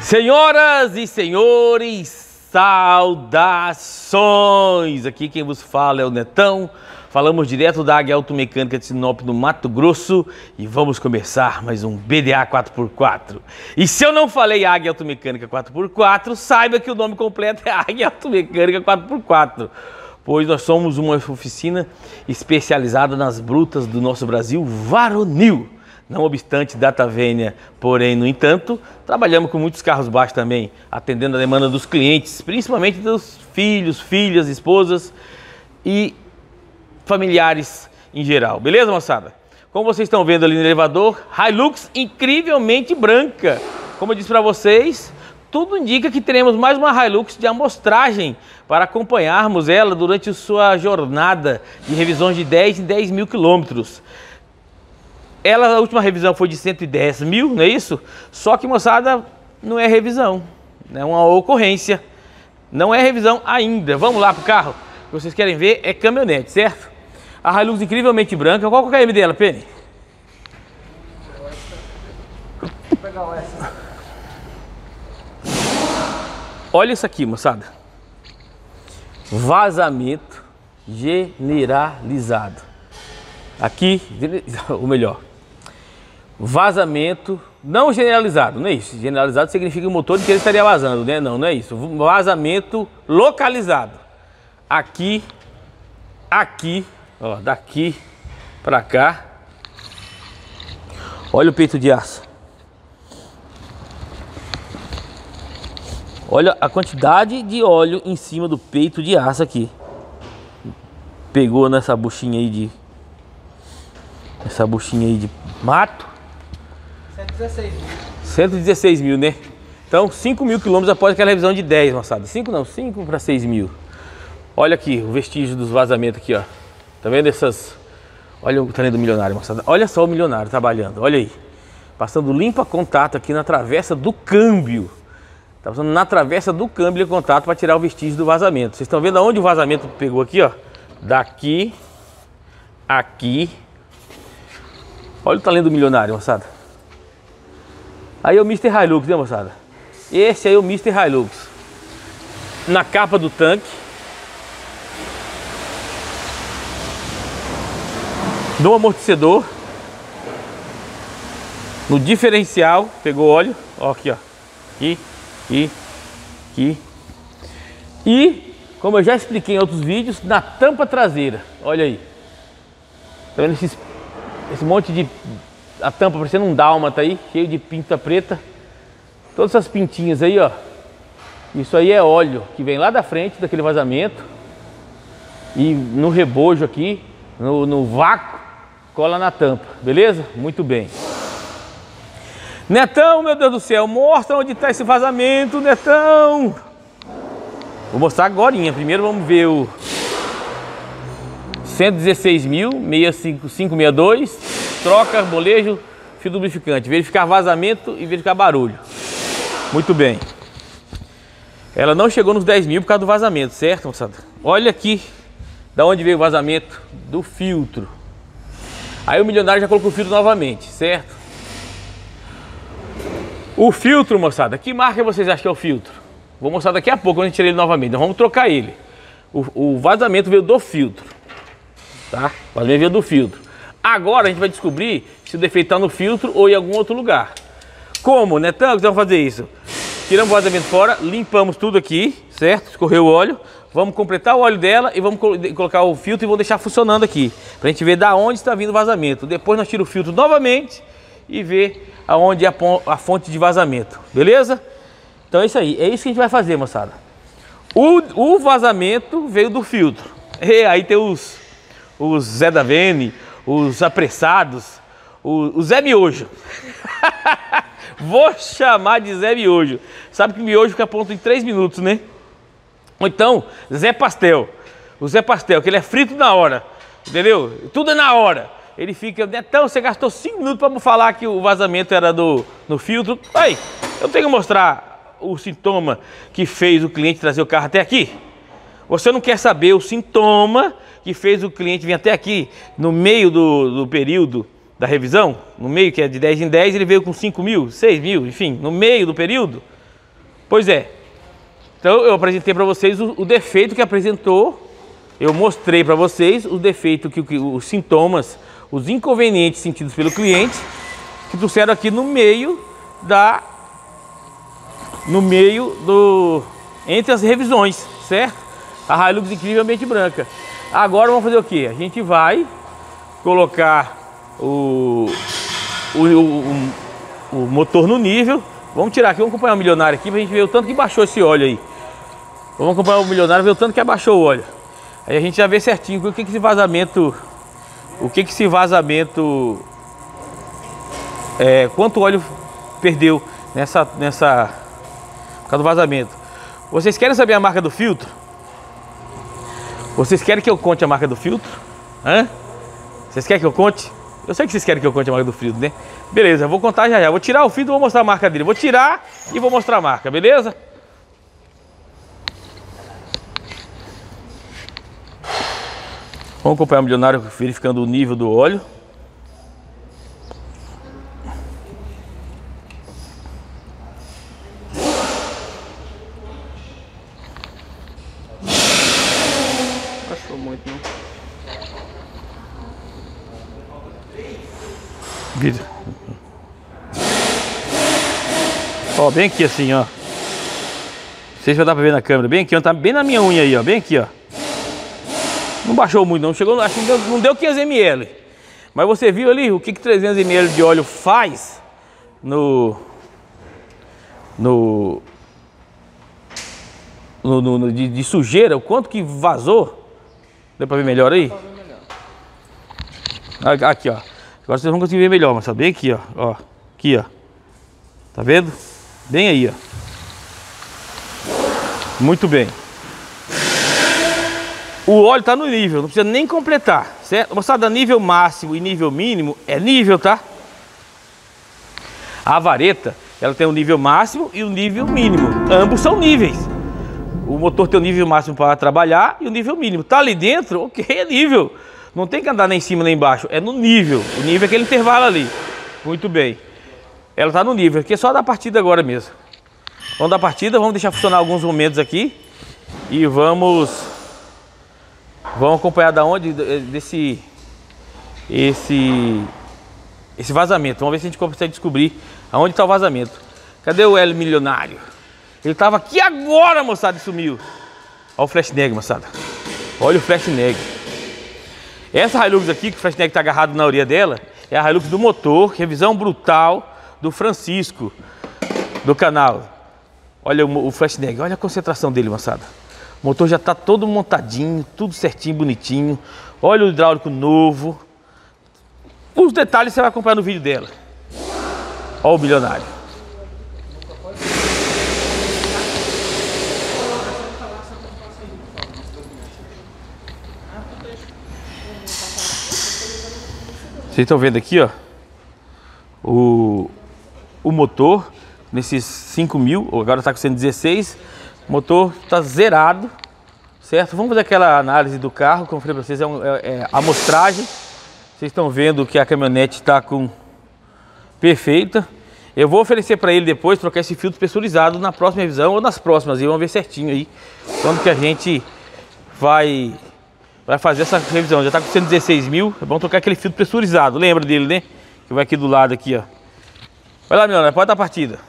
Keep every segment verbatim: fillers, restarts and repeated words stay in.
Senhoras e senhores, saudações! Aqui quem vos fala é o Netão. Falamos direto da Águia Automecânica de Sinop, no Mato Grosso, e vamos começar mais um B D A quatro por quatro. E se eu não falei Águia Automecânica quatro por quatro, saiba que o nome completo é Águia Automecânica quatro por quatro, pois nós somos uma oficina especializada nas brutas do nosso Brasil varonil. Não obstante data vênia, porém, no entanto, trabalhamos com muitos carros baixos também, atendendo a demanda dos clientes, principalmente dos filhos, filhas, esposas e familiares em geral. Beleza, moçada? Como vocês estão vendo ali no elevador, Hilux incrivelmente branca. Como eu disse para vocês, tudo indica que teremos mais uma Hilux de amostragem para acompanharmos ela durante sua jornada de revisões de dez em dez mil quilômetros. Ela, a última revisão foi de cento e dez mil, não é isso? Só que, moçada, não é revisão, é uma ocorrência. Não é revisão ainda. Vamos lá pro carro. O que vocês querem ver é caminhonete, certo? A Hilux incrivelmente branca. Qual que é o K M dela, Penny? Vou pegar o S. Olha isso aqui, moçada. Vazamento generalizado. Aqui, ou melhor, vazamento não generalizado, não é isso? Generalizado significa que o motor inteiro estaria vazando, né? Não, não é isso. Vazamento localizado. Aqui, aqui, ó, daqui pra cá. Olha o peito de aço. Olha a quantidade de óleo em cima do peito de aço aqui. Pegou nessa buchinha aí de... Essa buchinha aí de mato. cento e dezesseis mil. cento e dezesseis mil, né? Então, cinco mil quilômetros após aquela revisão de dez, moçada. cinco não, cinco para seis mil. Olha aqui o vestígio dos vazamentos aqui, ó. Tá vendo essas... Olha o tamanho do milionário, moçada. Olha só o milionário trabalhando, olha aí. Passando limpa contato aqui na travessa do câmbio. Tá passando na travessa do câmbio de contato para tirar o vestígio do vazamento. Vocês estão vendo aonde o vazamento pegou aqui, ó? Daqui, aqui. Olha o talento do milionário, moçada. Aí é o mister Hilux, né, moçada? Esse aí é o mister Hilux. Na capa do tanque. No amortecedor. No diferencial. Pegou óleo. Ó, aqui, ó. Aqui, aqui, aqui. E, como eu já expliquei em outros vídeos, na tampa traseira. Olha aí. Tá vendo esses... Esse monte de... A tampa parecendo um dálmata aí, cheio de pinta preta. Todas essas pintinhas aí, ó. Isso aí é óleo que vem lá da frente daquele vazamento. E no rebojo aqui, no, no vácuo, cola na tampa. Beleza? Muito bem. Netão, meu Deus do céu, mostra onde está esse vazamento, Netão. Vou mostrar agorinha. Primeiro vamos ver o... cento e dezesseis mil, seiscentos e sessenta e dois, troca, molejo, fio lubrificante, verificar vazamento e verificar barulho. Muito bem. Ela não chegou nos dez mil por causa do vazamento, certo, moçada? Olha aqui, da onde veio o vazamento do filtro. Aí o milionário já colocou o filtro novamente, certo? O filtro, moçada, que marca vocês acham que é o filtro? Vou mostrar daqui a pouco quando a gente tirar ele novamente, nós vamos trocar ele. O, o vazamento veio do filtro. Tá? O vazamento veio do filtro. Agora a gente vai descobrir se o defeito está no filtro ou em algum outro lugar. Como, Netão, que vamos fazer isso? Tiramos o vazamento fora, limpamos tudo aqui, certo? Escorreu o óleo. Vamos completar o óleo dela e vamos colocar o filtro e vamos deixar funcionando aqui. Pra gente ver da onde está vindo o vazamento. Depois nós tiramos o filtro novamente e ver aonde é a fonte de vazamento. Beleza? Então é isso aí. É isso que a gente vai fazer, moçada. O, o vazamento veio do filtro. E aí tem os... os Zé da Vene, os apressados, o, o Zé Miojo. Vou chamar de Zé Miojo. Sabe que miojo fica pronto em três minutos, né? Ou então, Zé Pastel. O Zé Pastel, que ele é frito na hora, entendeu? Tudo é na hora. Ele fica, Netão, você gastou cinco minutos para me falar que o vazamento era do, no filtro. Aí, eu tenho que mostrar o sintoma que fez o cliente trazer o carro até aqui? Você não quer saber o sintoma que fez o cliente vir até aqui no meio do, do período da revisão? No meio, que é de dez em dez, ele veio com cinco mil, seis mil, enfim, no meio do período? Pois é. Então eu apresentei para vocês o, o defeito que apresentou. Eu mostrei para vocês o defeito, que, que os sintomas, os inconvenientes sentidos pelo cliente, que trouxeram aqui no meio da, no meio do, entre as revisões, certo? A Hilux incrivelmente branca. Agora vamos fazer o que? A gente vai colocar o, o, o, o motor no nível. Vamos tirar aqui, vamos acompanhar o milionário aqui pra gente ver o tanto que baixou esse óleo aí. Vamos acompanhar o milionário, ver o tanto que abaixou o óleo. Aí a gente já vê certinho o que que esse vazamento, o que que esse vazamento, é, quanto óleo perdeu nessa, nessa, por causa do vazamento. Vocês querem saber a marca do filtro? Vocês querem que eu conte a marca do filtro? Hã? Vocês querem que eu conte? Eu sei que vocês querem que eu conte a marca do filtro, né? Beleza, eu vou contar já já. Vou tirar o filtro e vou mostrar a marca dele. Vou tirar e vou mostrar a marca, beleza? Vamos acompanhar o milionário verificando o nível do óleo. Baixou muito, não? Vira. Ó, bem aqui assim, ó. Não sei se vai dar pra ver na câmera. Bem aqui, ó. Tá bem na minha unha aí, ó. Bem aqui, ó. Não baixou muito não, chegou, acho que não deu, não deu quinhentos mililitros. Mas você viu ali o que, que trezentos mililitros de óleo faz no, no, no, no, no de, de sujeira, o quanto que vazou. Deu pra ver melhor aí? Aqui, ó. Agora vocês vão conseguir ver melhor, mas bem aqui, ó. Ó. Aqui, ó. Tá vendo? Bem aí, ó. Muito bem. O óleo tá no nível, não precisa nem completar, certo? Mostrada, nível máximo e nível mínimo é nível, tá? A vareta, ela tem o nível máximo e o nível mínimo. Ambos são níveis. O motor tem o nível máximo para trabalhar e o nível mínimo. Tá ali dentro, ok, é nível. Não tem que andar nem em cima nem embaixo, é no nível. O nível é aquele intervalo ali. Muito bem. Ela tá no nível, aqui é só dar partida agora mesmo. Vamos dar partida, vamos deixar funcionar alguns momentos aqui e vamos... Vamos acompanhar da onde desse esse esse vazamento. Vamos ver se a gente consegue descobrir aonde está o vazamento. Cadê o L milionário? Ele estava aqui agora, moçada, e sumiu. Olha o flash neg, moçada. Olha o flash neg. Essa Hilux aqui, que o flash neg está agarrado na orelha dela, é a Hilux do motor, revisão brutal do Francisco, do canal. Olha o, o flash neg, olha a concentração dele, moçada. O motor já está todo montadinho, tudo certinho, bonitinho. Olha o hidráulico novo. Os detalhes você vai acompanhar no vídeo dela. Olha o milionário. Vocês estão vendo aqui, ó, o, o motor nesses cinco mil, agora está com cento e dezesseis. O motor está zerado, certo? Vamos fazer aquela análise do carro, como eu falei para vocês, é, um, é, é amostragem. Vocês estão vendo que a caminhonete está com perfeita. Eu vou oferecer para ele depois trocar esse filtro pressurizado na próxima revisão ou nas próximas, e vamos ver certinho aí quando que a gente vai, vai fazer essa revisão. Já está com cento e dezesseis mil, é bom trocar aquele filtro pressurizado, lembra dele, né? Que vai aqui do lado aqui, ó. Vai lá, milionário, pode dar partida.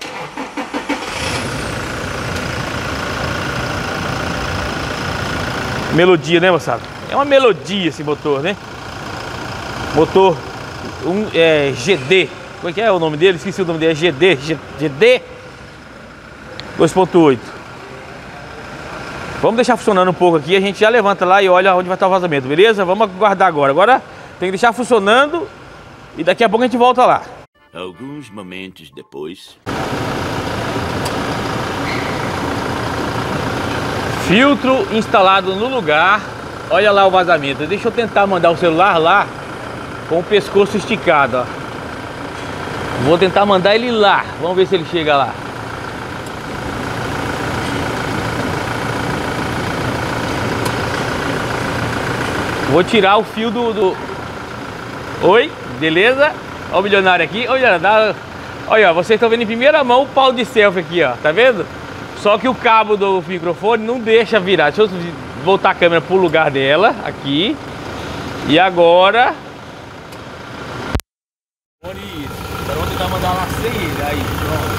Melodia, né, moçada? É uma melodia esse motor, né? Motor um, é, G D. Como é que é o nome dele? Esqueci o nome dele. É G D. G D dois ponto oito. Vamos deixar funcionando um pouco aqui. A gente já levanta lá e olha onde vai estar o vazamento, beleza? Vamos aguardar agora. Agora tem que deixar funcionando e daqui a pouco a gente volta lá. Alguns momentos depois. Filtro instalado no lugar. Olha lá o vazamento. Deixa eu tentar mandar o celular lá com o pescoço esticado, ó. Vou tentar mandar ele lá. Vamos ver se ele chega lá. Vou tirar o fio do... do... Oi, beleza? Olha o milionário aqui. Olha, dá... Olha, vocês estão vendo em primeira mão o pau de selfie aqui, ó. Tá vendo? Só que o cabo do microfone não deixa virar. Deixa eu voltar a câmera pro lugar dela, aqui. E agora... Isso. Agora vamos tentar mandar lá sem ele. Aí, pronto.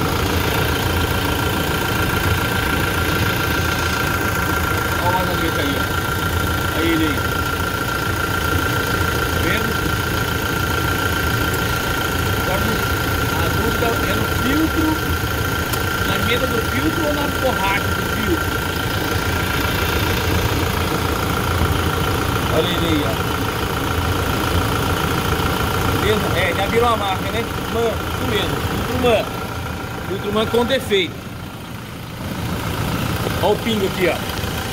Olha o vazamento aí, ó. Aí ele aí. Tá vendo? Agora a dúvida é no filtro. Na emenda do filtro ou na borracha do filtro? Olha ele aí, ó. Beleza? É, já virou a marca, né? Mano, isso mesmo, Filtro-Man. Filtro-Man com defeito. Olha o pingo aqui, ó.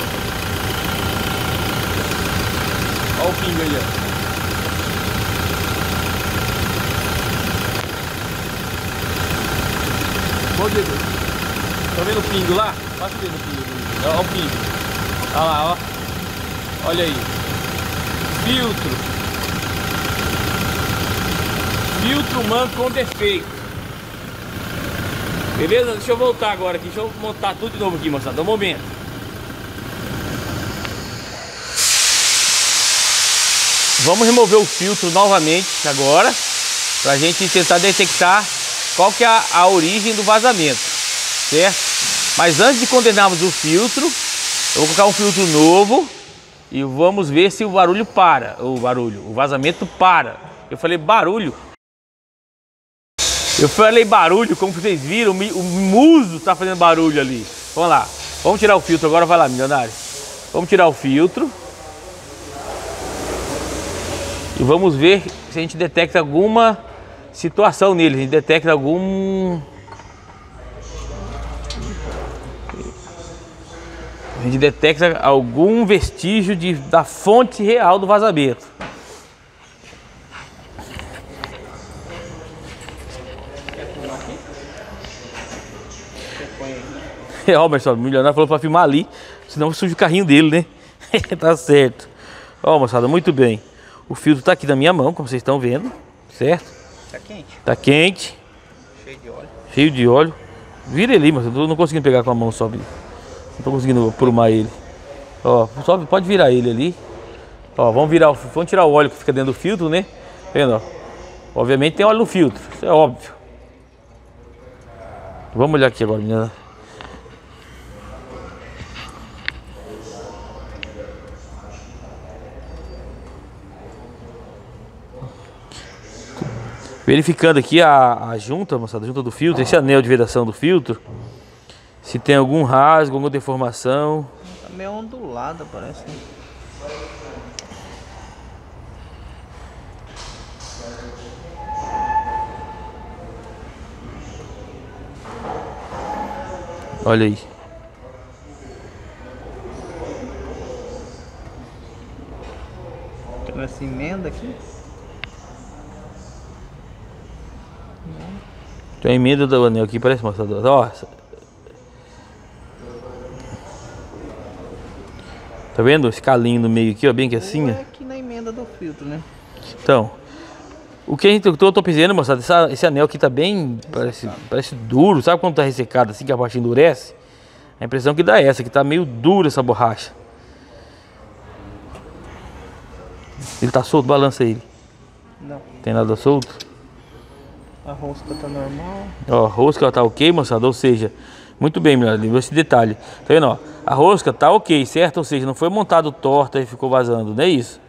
Olha o pingo aí, ó. Olha o dedo. Tá vendo o pingo lá? Passa o dedo no pingo. Olha o pingo. Olha lá, ó. Olha aí. Filtro. Filtro-Man com defeito. Beleza? Deixa eu voltar agora aqui. Deixa eu montar tudo de novo aqui, moçada. Um momento. Vamos remover o filtro novamente agora, pra gente tentar detectar qual que é a, a origem do vazamento, certo? Mas antes de condenarmos o filtro, eu vou colocar um filtro novo e vamos ver se o barulho para, o barulho, o vazamento para. Eu falei barulho. Eu falei barulho, como vocês viram, o muso está fazendo barulho ali. Vamos lá, vamos tirar o filtro agora, vai lá, milionário. Vamos tirar o filtro. E vamos ver se a gente detecta alguma situação nele, a gente detecta algum... A gente detecta algum vestígio de, da fonte real do vazamento. É, ó, mas só, o milionário falou para filmar ali, senão suja o carrinho dele, né? Tá certo. Ó, moçada, muito bem. O filtro tá aqui na minha mão, como vocês estão vendo, certo? Tá quente. Tá quente. Cheio de óleo. Cheio de óleo. Vira ele, mas eu tô não conseguindo pegar com a mão, sobe. Não tô conseguindo aprumar ele. Ó, sobe, pode virar ele ali. Ó, vamos virar, o, vamos tirar o óleo que fica dentro do filtro, né? Vendo, ó. Obviamente tem óleo no filtro, isso é óbvio. Vamos olhar aqui agora, menina. Verificando aqui a, a junta, moçada, a junta do filtro, esse anel de vedação do filtro. Se tem algum rasgo, alguma deformação. Tá meio ondulada, parece. Né? Olha aí. Tem essa emenda aqui. Tem a emenda do anel aqui, parece, moçada. Ó. Tá vendo esse calinho no meio aqui, ó, bem que assim, ó. É aqui na emenda do filtro, né? Então, o que a gente, eu tô, tô pensando, moçada, essa, esse anel aqui tá bem, parece, parece duro, sabe quando tá ressecado assim, que a borracha endurece? A impressão que dá é essa, que tá meio dura essa borracha. Ele tá solto, balança ele. Não. Tem nada solto? A rosca tá normal. Ó, a rosca tá ok, moçada, ou seja, muito bem, meu amigo, esse detalhe. Tá vendo, ó? A rosca tá ok, certo? Ou seja, não foi montado torta e ficou vazando, não é isso?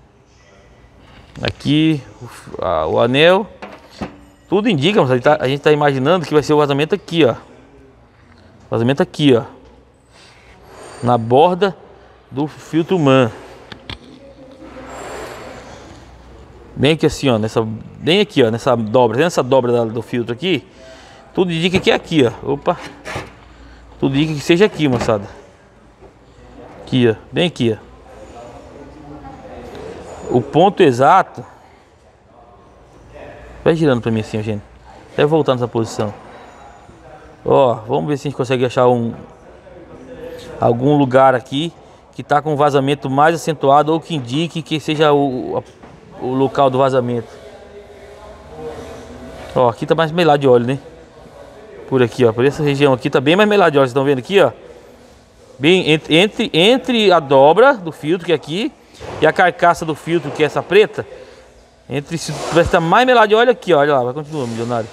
Aqui, o, a, o anel. Tudo indica, moçada, a gente, tá, a gente tá imaginando que vai ser o vazamento aqui, ó. Vazamento aqui, ó. Na borda do Filtro-Man. Bem aqui assim, ó, nessa, bem aqui, ó, nessa dobra, nessa dobra da, do filtro aqui, tudo indica que é aqui, ó. Opa. Tudo indica que seja aqui, moçada. Aqui, ó, bem aqui, ó. O ponto exato. Vai girando pra mim assim, ó, gente. Deve voltar nessa posição. Ó, vamos ver se a gente consegue achar um algum lugar aqui que tá com um vazamento mais acentuado ou que indique que seja o a, o local do vazamento. Ó, aqui tá mais melado de óleo, né? Por aqui, ó, por essa região aqui tá bem mais meladinho, ó, vocês estão vendo aqui, ó. Bem entre, entre, entre a dobra do filtro, que é aqui, e a carcaça do filtro, que é essa preta. Entre se vai estar mais meladinho, olha aqui, ó, olha lá, vai continuar, milionário.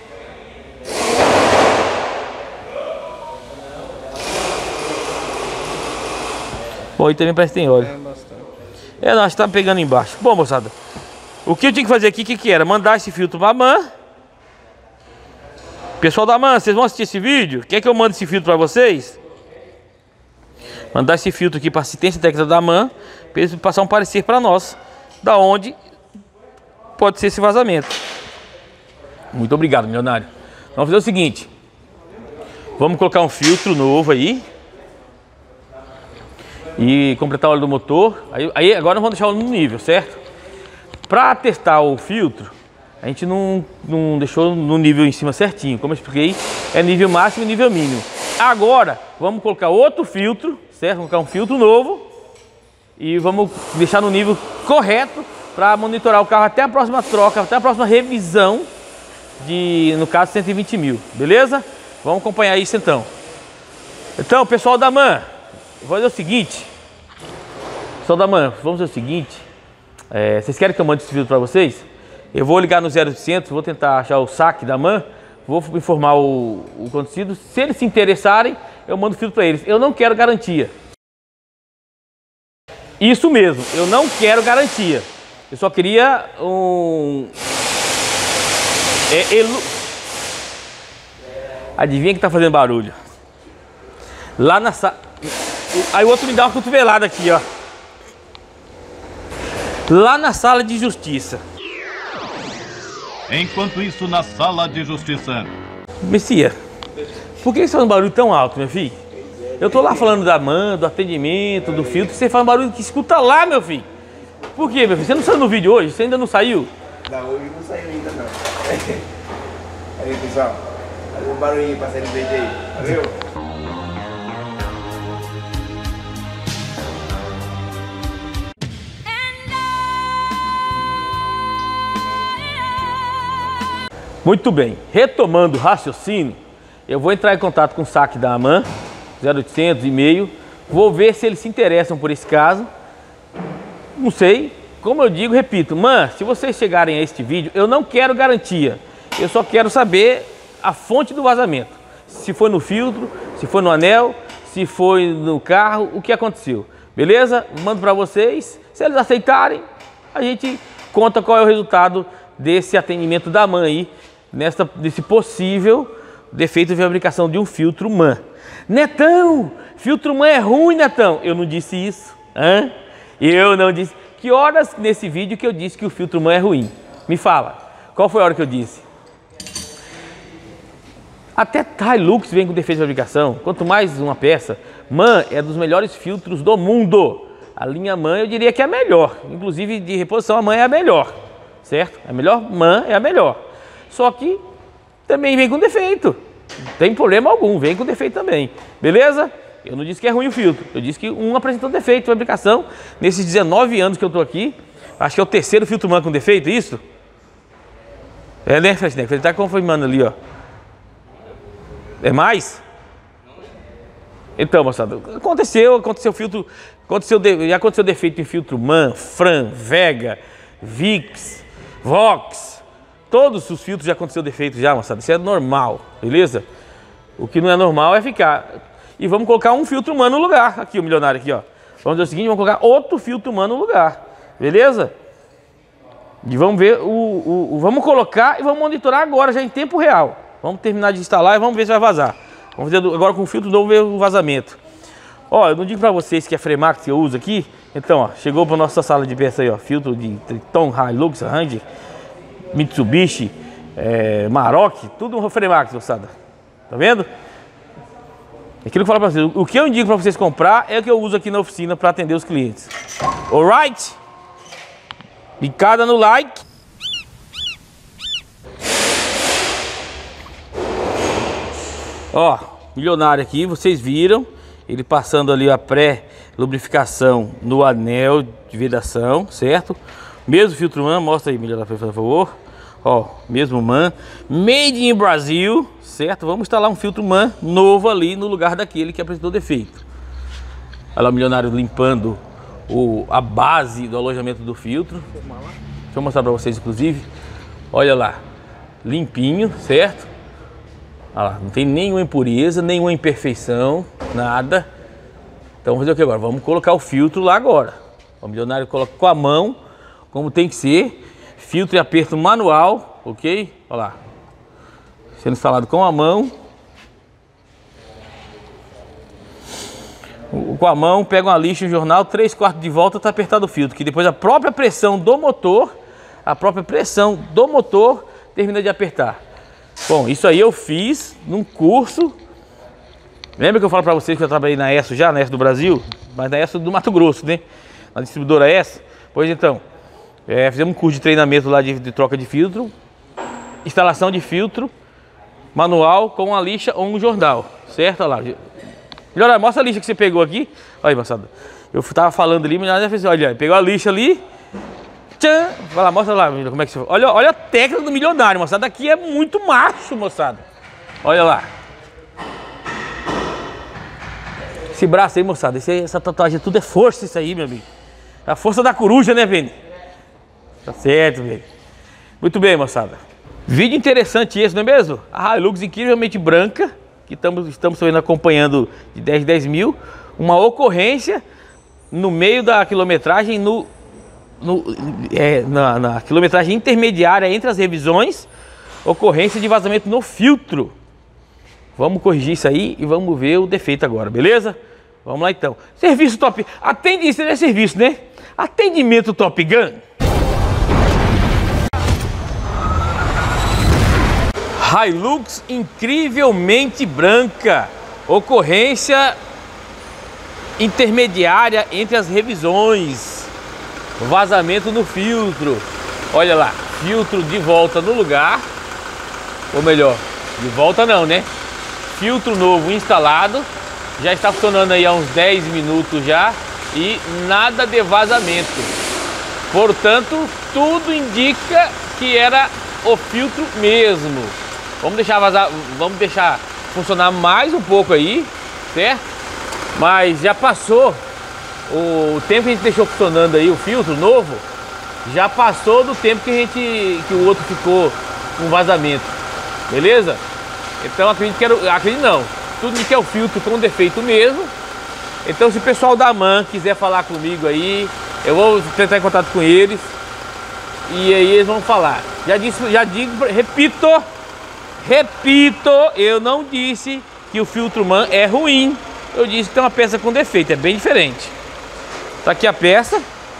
Bom, aí também parece que tem óleo. Tem bastante. É, nós tá pegando embaixo. Bom, moçada, o que eu tinha que fazer aqui, o que que era? Mandar esse filtro pra MAN. Pessoal da MAN, vocês vão assistir esse vídeo? Quer que eu mande esse filtro pra vocês? Mandar esse filtro aqui para assistência técnica da MAN, para eles passar um parecer para nós, da onde pode ser esse vazamento. Muito obrigado, milionário. Vamos fazer o seguinte, vamos colocar um filtro novo aí e completar o óleo do motor. Aí, aí agora vamos deixar o óleo no nível, certo? Para testar o filtro, a gente não, não deixou no nível em cima certinho. Como eu expliquei, é nível máximo e nível mínimo. Agora, vamos colocar outro filtro, certo? Vamos colocar um filtro novo e vamos deixar no nível correto para monitorar o carro até a próxima troca, até a próxima revisão de, no caso, cento e vinte mil, beleza? Vamos acompanhar isso então. Então, pessoal da MAN, vou fazer o seguinte. Pessoal da MAN, vamos fazer o seguinte. É, vocês querem que eu mande esse filtro para vocês? Eu vou ligar no zero oitocentos, vou tentar achar o saque da MAN, vou informar o, o acontecido. Se eles se interessarem, eu mando o filtro para eles. Eu não quero garantia. Isso mesmo, eu não quero garantia. Eu só queria um... É, elu... Adivinha que tá fazendo barulho? Lá na sala... Aí o outro me dá uma cotovelada aqui, ó. Lá na sala de justiça. Enquanto isso, na sala de justiça. Messia, por que você faz um barulho tão alto, meu filho? Eu tô lá falando da MAN, do atendimento, do filtro, você faz um barulho que escuta lá, meu filho. Por quê, meu filho? Você não saiu no vídeo hoje? Você ainda não saiu? Não, hoje não saiu ainda não. Aí, pessoal, faz um barulhinho pra sair no vídeo aí. Valeu? Muito bem, retomando o raciocínio, eu vou entrar em contato com o saque da MAN, zero oitocentos, e-mail, vou ver se eles se interessam por esse caso. Não sei, como eu digo, repito, MAN, se vocês chegarem a este vídeo, eu não quero garantia, eu só quero saber a fonte do vazamento. Se foi no filtro, se foi no anel, se foi no carro, o que aconteceu. Beleza? Mando para vocês, se eles aceitarem, a gente conta qual é o resultado desse atendimento da MAN aí, nesta, desse possível defeito de fabricação de um filtro MAN. Netão, filtro MAN é ruim, Netão. Eu não disse isso. Hã? Eu não disse. Que horas nesse vídeo que eu disse que o filtro MAN é ruim? Me fala. Qual foi a hora que eu disse? Até Hilux vem com defeito de fabricação. Quanto mais uma peça. MAN é dos melhores filtros do mundo. A linha MAN eu diria que é a melhor. Inclusive de reposição a MAN é a melhor. Certo? A melhor MAN é a melhor. Só que também vem com defeito. Não tem problema algum, vem com defeito também. Beleza? Eu não disse que é ruim o filtro. Eu disse que um apresentou defeito de fabricação. Nesses dezenove anos que eu tô aqui, acho que é o terceiro filtro MAN com defeito, isso? É, né, Fresneck? Ele tá confirmando ali, ó. É mais? Então, moçada, aconteceu, aconteceu filtro, aconteceu, já aconteceu defeito em filtro MAN, Fran, Vega, Vix, Vox. Todos os filtros já aconteceu defeito já, moçada. Isso é normal, beleza? O que não é normal é ficar. E vamos colocar um filtro MAN no lugar. Aqui, o milionário aqui, ó. Vamos fazer o seguinte, vamos colocar outro filtro MAN no lugar. Beleza? E vamos ver o, o, o... Vamos colocar e vamos monitorar agora, já em tempo real. Vamos terminar de instalar e vamos ver se vai vazar. Vamos fazer agora com o filtro novo, ver o vazamento. Ó, eu não digo pra vocês que é Fremax que eu uso aqui. Então, ó, chegou pra nossa sala de peça aí, ó. Filtro de Triton, Hilux, Ranger, Mitsubishi, é, Maroc, tudo um Fremax, moçada. Tá vendo? É aquilo que eu falo pra vocês. O que eu indico pra vocês comprar é o que eu uso aqui na oficina pra atender os clientes. Alright? Picada no like. Ó, milionário aqui, vocês viram. Ele passando ali a pré-lubrificação no anel de vedação, certo? Mesmo filtro MAN, mostra aí, milionário, por favor. Ó, mesmo MAN, made in Brasil, certo? Vamos instalar um filtro MAN novo ali no lugar daquele que apresentou defeito. Olha lá o milionário limpando o, a base do alojamento do filtro. Deixa eu mostrar para vocês, inclusive. Olha lá, limpinho, certo? Olha lá, não tem nenhuma impureza, nenhuma imperfeição, nada. Então vamos fazer o que agora? Vamos colocar o filtro lá agora. O milionário coloca com a mão, como tem que ser. Filtro e aperto manual, ok? Olha lá. Sendo instalado com a mão. Com a mão, pega uma lixa, um jornal, três quartos de volta, tá apertado o filtro. Que depois a própria pressão do motor, a própria pressão do motor termina de apertar. Bom, isso aí eu fiz num curso. Lembra que eu falo para vocês que eu trabalhei na E S O já, na E S O do Brasil? Mas na E S O do Mato Grosso, né? Na distribuidora E S. Pois então. É, fizemos um curso de treinamento lá de, de troca de filtro, instalação de filtro, manual com uma lixa ou um jornal, certo? Olha lá. Melhor, mostra a lixa que você pegou aqui. Olha aí, moçada. Eu tava falando ali, mas já fez, olha, pegou a lixa ali. Tchan! Vai lá, mostra lá como é que você... Olha, olha a técnica do milionário, moçada. Aqui é muito macho, moçada. Olha lá. Esse braço aí, moçada, esse aí, essa tatuagem, tudo é força isso aí, meu amigo. É a força da coruja, né, Vini? Tá certo, velho. Muito bem, moçada. Vídeo interessante esse, não é mesmo? A Hilux incrivelmente branca, que estamos, estamos acompanhando de dez em dez mil. Uma ocorrência no meio da quilometragem, no, no, é, na, na quilometragem intermediária entre as revisões. Ocorrência de vazamento no filtro. Vamos corrigir isso aí e vamos ver o defeito agora, beleza? Vamos lá então. Serviço Top... Atende... Isso não é serviço, né? Atendimento Top Gun. Hilux incrivelmente branca, ocorrência intermediária entre as revisões, vazamento no filtro. Olha lá, filtro de volta no lugar, ou melhor, de volta não, né? Filtro novo instalado, já está funcionando aí há uns dez minutos já e nada de vazamento. Portanto, tudo indica que era o filtro mesmo. Vamos deixar vazar, vamos deixar funcionar mais um pouco aí, certo? Mas já passou o tempo que a gente deixou funcionando aí o filtro novo, já passou do tempo que a gente que o outro ficou com vazamento, beleza? Então acredito que era, acredito não, tudo que é o filtro com defeito mesmo. Então se o pessoal da MAN quiser falar comigo aí, eu vou tentar em contato com eles e aí eles vão falar. Já disse, já digo, repito. Repito, eu não disse que o filtro MAN é ruim. Eu disse que tem uma peça com defeito, é bem diferente. Tá aqui a peça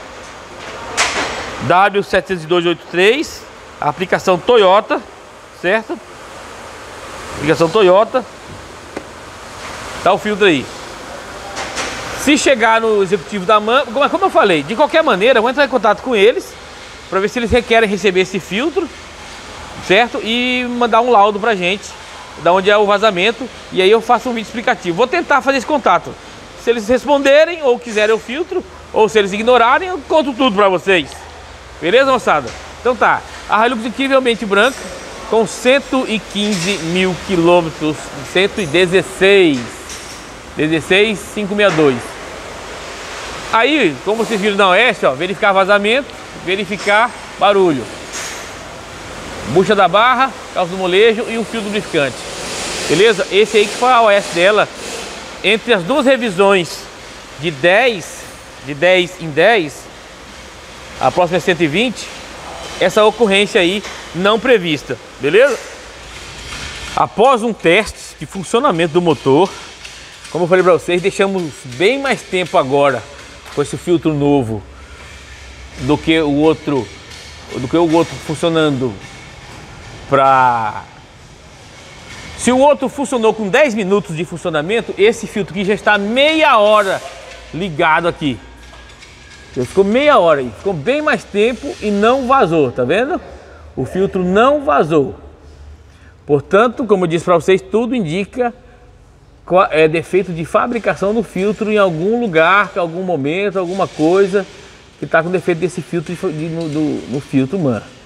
W sete zero dois oito três, a aplicação Toyota, certo? Aplicação Toyota. Tá o filtro aí. Se chegar no executivo da MAN, como eu falei, de qualquer maneira, eu vou entrar em contato com eles para ver se eles requerem receber esse filtro, certo? E mandar um laudo pra gente, da onde é o vazamento, e aí eu faço um vídeo explicativo. Vou tentar fazer esse contato. Se eles responderem, ou quiserem o filtro, ou se eles ignorarem, eu conto tudo pra vocês. Beleza, moçada? Então tá, a Hilux incrivelmente branca, com cento e quinze mil quilômetros, cento e dezesseis, dezesseis mil quinhentos e sessenta e dois. Aí, como vocês viram na Oeste, ó, verificar vazamento, verificar barulho. Bucha da barra, calça do molejo e um fio lubrificante. Beleza? Esse aí que foi a O S dela. Entre as duas revisões de dez, de dez em dez, a próxima é cento e vinte, essa ocorrência aí não prevista. Beleza? Após um teste de funcionamento do motor, como eu falei para vocês, deixamos bem mais tempo agora com esse filtro novo do que o outro, do que o outro funcionando. Pra... Se o outro funcionou com dez minutos de funcionamento, esse filtro aqui já está meia hora ligado aqui. Ele ficou meia hora aí, ficou bem mais tempo e não vazou, tá vendo? O filtro não vazou. Portanto, como eu disse para vocês, tudo indica é defeito de fabricação do filtro em algum lugar, em algum momento, alguma coisa que está com defeito desse filtro de, de, no, do, no filtro MAN.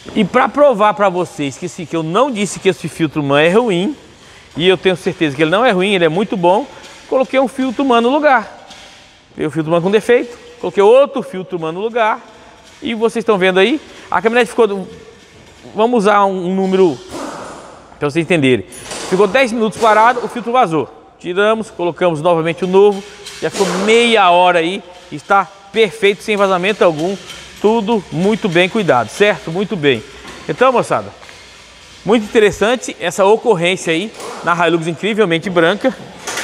E para provar para vocês que, esse, que eu não disse que esse filtro M A N é ruim, e eu tenho certeza que ele não é ruim, ele é muito bom, coloquei um filtro M A N no lugar. Veio o filtro M A N com defeito, coloquei outro filtro M A N no lugar, e vocês estão vendo aí, a caminhonete ficou, vamos usar um, um número para vocês entenderem, ficou dez minutos parado, o filtro vazou. Tiramos, colocamos novamente o novo, já ficou meia hora aí, está perfeito, sem vazamento algum, tudo muito bem cuidado, certo? Muito bem. Então, moçada, muito interessante essa ocorrência aí na Hilux incrivelmente branca,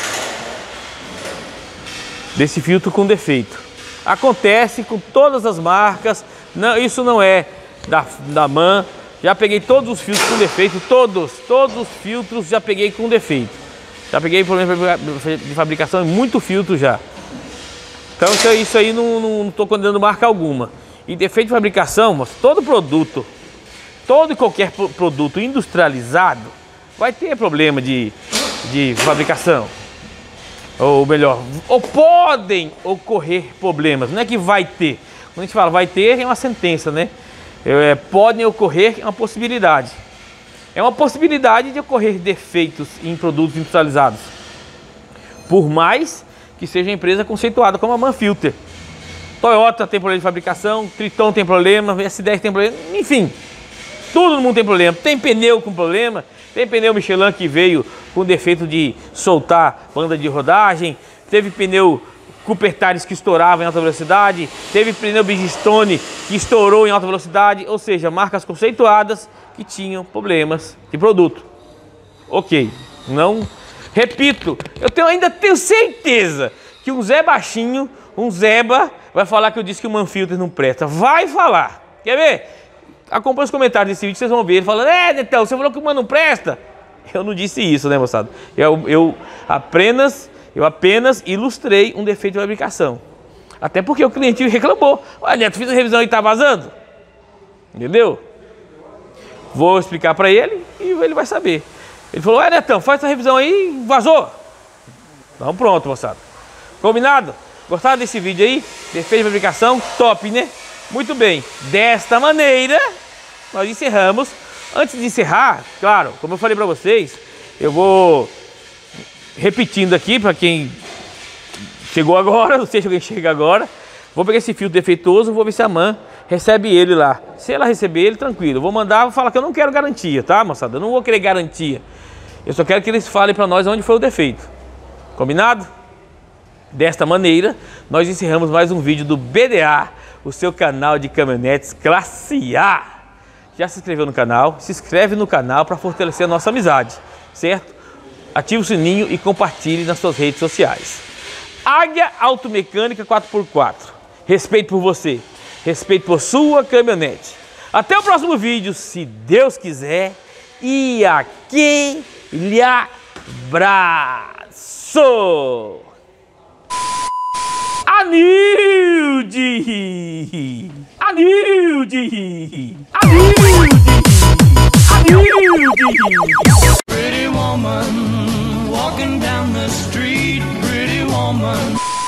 desse filtro com defeito. Acontece com todas as marcas, não, isso não é da, da M A N, já peguei todos os filtros com defeito, todos, todos os filtros já peguei com defeito. Já peguei problema de fabricação, muito filtro já. Então isso aí, isso aí não estou condenando marca alguma. E defeito de fabricação, mas todo produto, todo e qualquer produto industrializado vai ter problema de, de fabricação. Ou melhor, ou podem ocorrer problemas, não é que vai ter. Quando a gente fala vai ter, é uma sentença, né? É, podem ocorrer, é uma possibilidade. É uma possibilidade de ocorrer defeitos em produtos industrializados. Por mais que seja uma empresa conceituada como a Manfilter. Toyota tem problema de fabricação, Triton tem problema, S dez tem problema, enfim. Todo mundo tem problema. Tem pneu com problema, tem pneu Michelin que veio com defeito de soltar banda de rodagem, teve pneu Cooper Tires que estourava em alta velocidade, teve pneu Bridgestone que estourou em alta velocidade, ou seja, marcas conceituadas que tinham problemas de produto. Ok, não... Repito, eu tenho, ainda tenho certeza que um Zé Baixinho, um Zeba, vai falar que eu disse que o Manfilter não presta. Vai falar. Quer ver? Acompanhe os comentários desse vídeo, vocês vão ver ele falando: é, Netão, você falou que o Mano não presta. Eu não disse isso, né, moçada? Eu, eu, apenas, eu apenas ilustrei um defeito de fabricação. Até porque o cliente reclamou. Olha, Neto, fiz a revisão e tá vazando. Entendeu? Vou explicar para ele e ele vai saber. Ele falou: é, Netão, faz essa revisão aí, vazou. Então pronto, moçada. Combinado? Gostaram desse vídeo aí? Defeito de fabricação, top, né? Muito bem. Desta maneira, nós encerramos. Antes de encerrar, claro, como eu falei para vocês, eu vou repetindo aqui para quem chegou agora, não sei se alguém chega agora. Vou pegar esse filtro defeituoso, vou ver se a M A N recebe ele lá. Se ela receber ele, tranquilo. Vou mandar, vou falar que eu não quero garantia, tá, moçada? Eu não vou querer garantia. Eu só quero que eles falem para nós onde foi o defeito. Combinado? Desta maneira, nós encerramos mais um vídeo do B D A, o seu canal de caminhonetes classe A. Já se inscreveu no canal? Se inscreve no canal para fortalecer a nossa amizade, certo? Ative o sininho e compartilhe nas suas redes sociais. Águia Automecânica quatro por quatro. Respeito por você, respeito por sua caminhonete. Até o próximo vídeo, se Deus quiser. E aquele abraço! Anilde! Anilde! Anilde! Anilde! Pretty woman walking down the street, pretty woman.